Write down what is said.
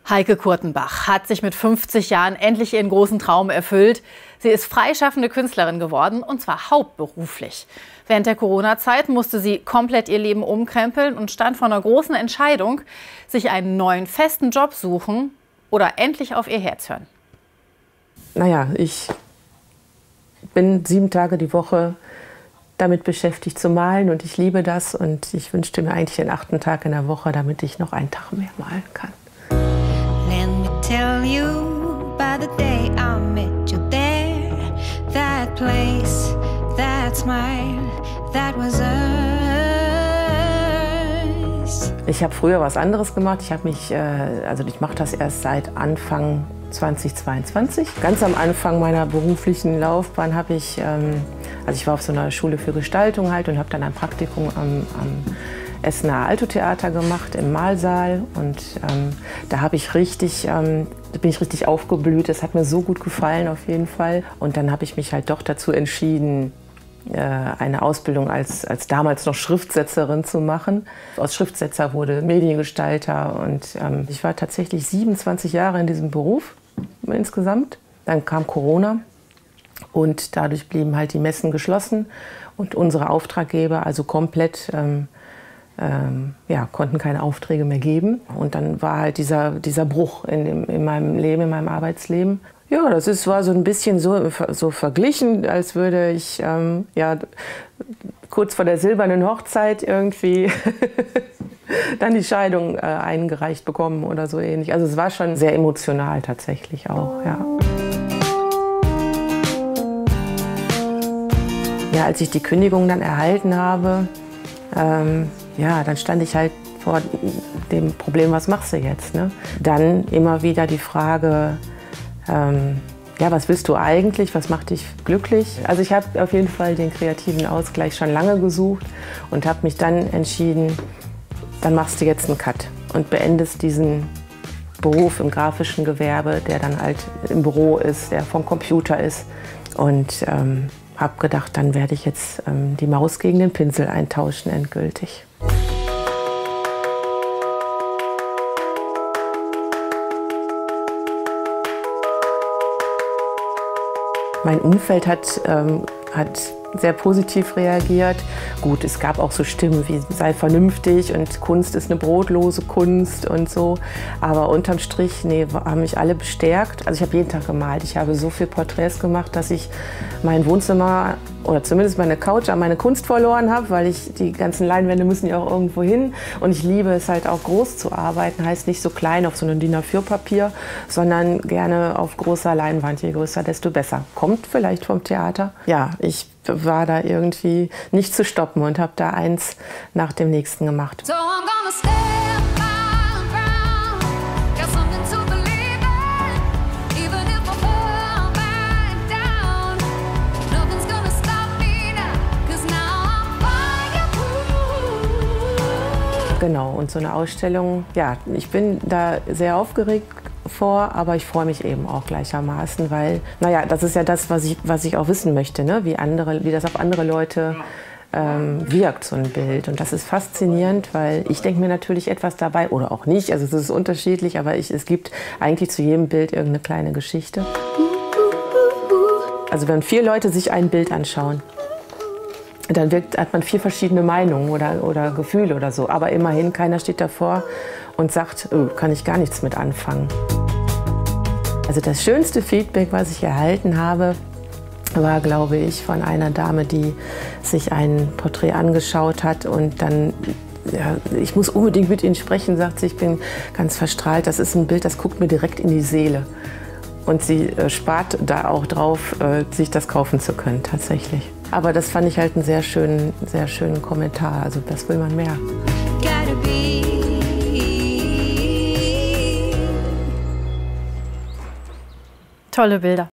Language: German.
Heike Kurtenbach hat sich mit 50 Jahren endlich ihren großen Traum erfüllt. Sie ist freischaffende Künstlerin geworden, und zwar hauptberuflich. Während der Corona-Zeit musste sie komplett ihr Leben umkrempeln und stand vor einer großen Entscheidung, sich einen neuen festen Job suchen oder endlich auf ihr Herz hören. Naja, ich bin 7 Tage die Woche damit beschäftigt zu malen und ich liebe das. Und ich wünschte mir eigentlich den 8. Tag in der Woche, damit ich noch einen Tag mehr malen kann. Let me tell you, by the day I met you there, that place, that smile, that was us. Ich habe früher was anderes gemacht. Ich mache das erst seit Anfang 2022. Ganz am Anfang meiner beruflichen Laufbahn habe ich, ich war auf so einer Schule für Gestaltung halt und habe dann ein Praktikum am Essener Alto-Theater gemacht, im Malsaal. Und da bin ich richtig aufgeblüht. Das hat mir so gut gefallen auf jeden Fall. Und dann habe ich mich halt doch dazu entschieden, eine Ausbildung als damals noch Schriftsetzerin zu machen. Aus Schriftsetzer wurde Mediengestalter und ich war tatsächlich 27 Jahre in diesem Beruf insgesamt. Dann kam Corona und dadurch blieben halt die Messen geschlossen und unsere Auftraggeber also komplett konnten keine Aufträge mehr geben. Und dann war halt dieser Bruch in meinem Leben, in meinem Arbeitsleben. Ja, war so ein bisschen so verglichen, als würde ich kurz vor der silbernen Hochzeit irgendwie dann die Scheidung eingereicht bekommen oder so ähnlich. Also es war schon sehr emotional tatsächlich auch, ja. Ja, als ich die Kündigung dann erhalten habe, dann stand ich halt vor dem Problem, was machst du jetzt? Ne? Dann immer wieder die Frage, was willst du eigentlich, was macht dich glücklich? Also ich habe auf jeden Fall den kreativen Ausgleich schon lange gesucht und habe mich dann entschieden, dann machst du jetzt einen Cut und beendest diesen Beruf im grafischen Gewerbe, der dann halt im Büro ist, der vom Computer ist. Und habe gedacht, dann werde ich jetzt die Maus gegen den Pinsel eintauschen endgültig. Mein Umfeld hat sehr positiv reagiert. Gut, es gab auch so Stimmen wie sei vernünftig und Kunst ist eine brotlose Kunst und so. Aber unterm Strich, haben mich alle bestärkt. Also ich habe jeden Tag gemalt. Ich habe so viele Porträts gemacht, dass ich mein Wohnzimmer oder zumindest meine Couch an meine Kunst verloren habe, weil die ganzen Leinwände müssen ja auch irgendwo hin. Und ich liebe es halt auch groß zu arbeiten. Heißt nicht so klein auf so einem DIN A4-Papier, sondern gerne auf großer Leinwand. Je größer, desto besser. Kommt vielleicht vom Theater. Ja, ich war da irgendwie nicht zu stoppen und habe da eins nach dem nächsten gemacht. So I'm gonna step my ground, got something to believe in, even if I fall back down, nothing's gonna stop me now, 'cause now I'm fireproof. Genau, und so eine Ausstellung, ja, ich bin da sehr aufgeregt vor, aber ich freue mich eben auch gleichermaßen, weil, das ist ja das, was ich auch wissen möchte, ne? Wie das auf andere Leute wirkt, so ein Bild. Und das ist faszinierend, weil ich denke mir natürlich etwas dabei, oder auch nicht, also es ist unterschiedlich, aber es gibt eigentlich zu jedem Bild irgendeine kleine Geschichte. Also wenn 4 Leute sich ein Bild anschauen, dann hat man 4 verschiedene Meinungen oder Gefühle oder so, aber immerhin, keiner steht davor und sagt, kann ich gar nichts mit anfangen. Also das schönste Feedback, was ich erhalten habe, war, glaube ich, von einer Dame, die sich ein Porträt angeschaut hat und dann, ich muss unbedingt mit Ihnen sprechen, sagt sie, ich bin ganz verstrahlt, das ist ein Bild, das guckt mir direkt in die Seele. Und sie spart da auch drauf, sich das kaufen zu können, tatsächlich. Aber das fand ich halt einen sehr schönen Kommentar, also das will man mehr. Tolle Bilder.